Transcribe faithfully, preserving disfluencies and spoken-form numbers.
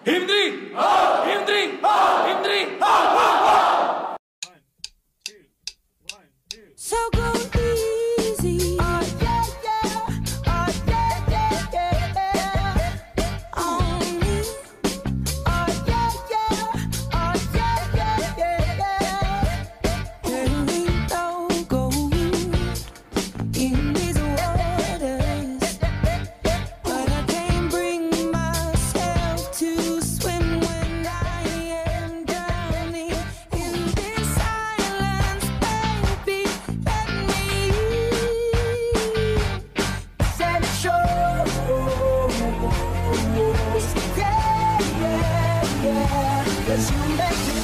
HIMTRI! HIMTRI! HIMTRI! So go easy. Oh yeah, yeah. Oh yeah, yeah, yeah. On me. Oh yeah, yeah. Oh yeah, yeah, yeah. There ain't no gold in these waters, but I can't bring myself to swim when I am drowning in this silence, baby. Let me set shore. Yeah, yeah, yeah. 'Cause you make me